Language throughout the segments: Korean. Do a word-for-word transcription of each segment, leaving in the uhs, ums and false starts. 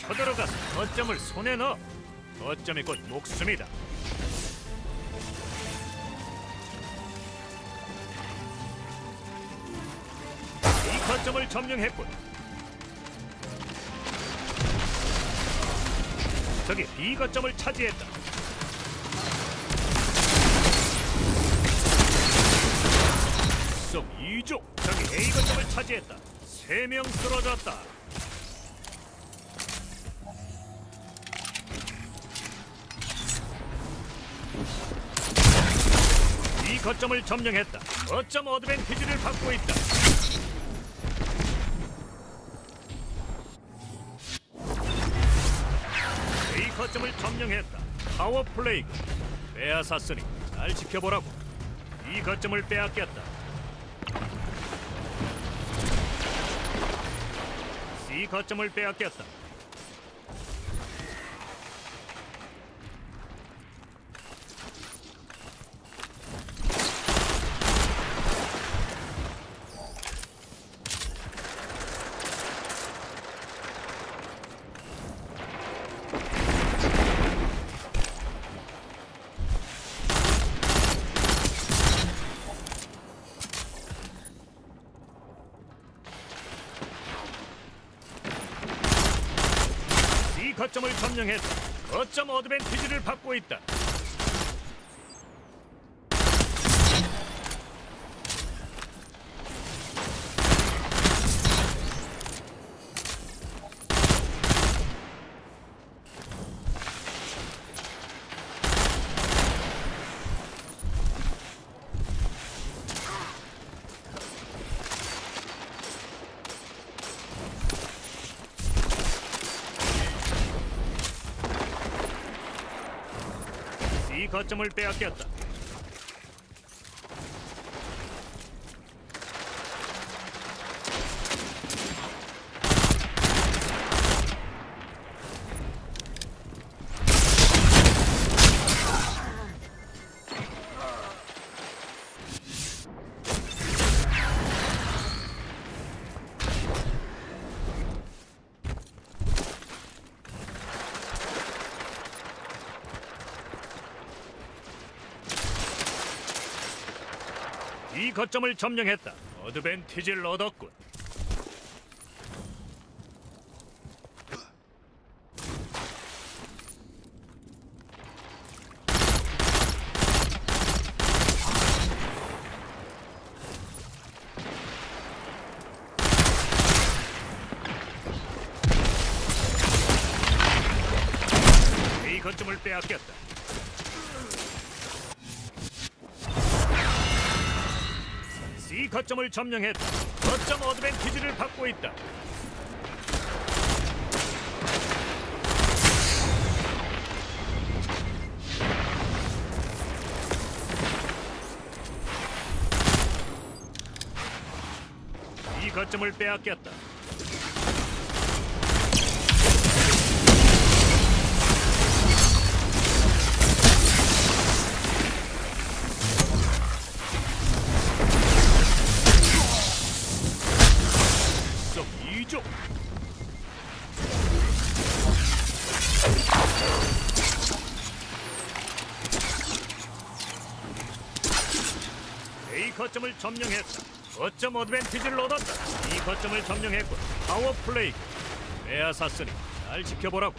쳐들어가서 거점을 손에 넣어. 거점이 곧 목숨이다. 이 거점을 점령했군. 적이 B 거점을 차지했다. 속 이족. 적이 A 거점을 차지했다. 세 명 쓰러졌다. 이 거점을 점령했다. 거점 어드밴티지를 받고 있다. A 거점을 점령했다. 파워 플레이가 빼앗았으니 날 지켜보라고. 이 거점을 빼앗겼다. C 거점을 빼앗겼다. 이 거점을 점령했다. 거점 어드밴티지를 받고 있다. 이 거점을 빼앗겼다. 이 거점을 점령했다. 어드밴티지를 얻었군. 이 거점을 빼앗겼다. 이 거점을 점령했다. 거점 어드밴티지를 받고 있다. 이 거점을 빼앗겼다. 이쪽. A 거점을 점령했다. 거점 어드밴티지를 얻었다. 이 거점을 점령했고 파워 플레이 빼앗았으니 날 지켜보라고.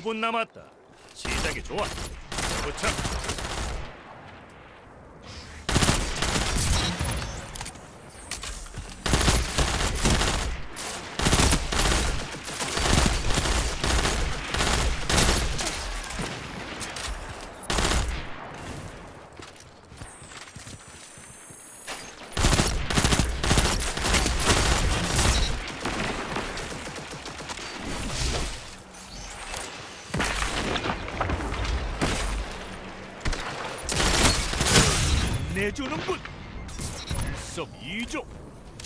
분 남았다. 시작이 좋아. 붙여. 내주는군. 일석이조.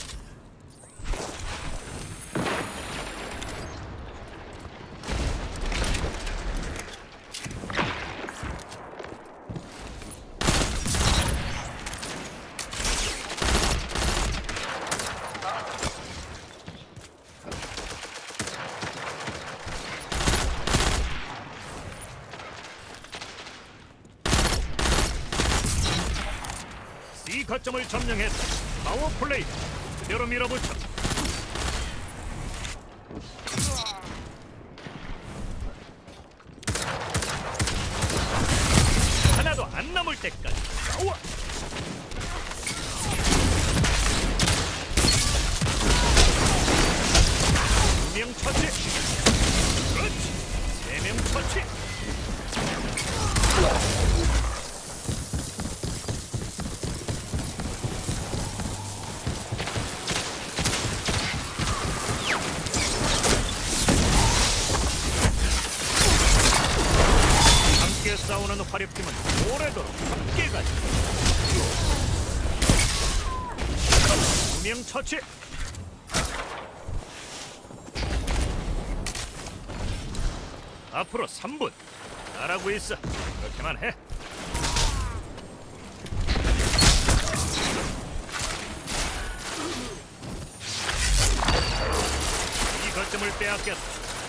이 거점을 점령했다. 파워 플레이. 그대로 밀어붙여. 하나도 안 남을 때까지 싸워. 두 명 처치. 그렇지. 세 명 처치. 함께 싸우는 화력팀은 오래도록 함께 가자. 두 명 처치. 앞으로 삼 분. 잘하고 있어. 그렇게만 해. 이 거점을 빼앗겼다.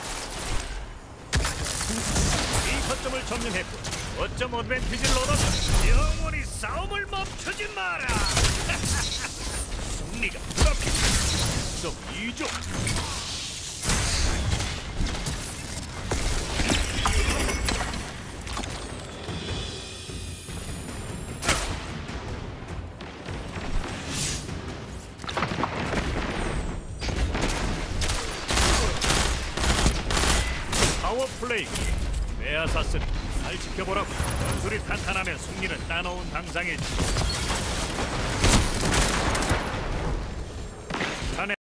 이 거점을 점령했고 거점 어드밴티지를 얻었다. 영원히 싸움을 멈추지 마라. 승리가 불앞이다. 일석이조. 파워 플레이. 메아사스는 잘 지켜보라고. 전술이 탄탄하면 승리는 따놓은 당상이지.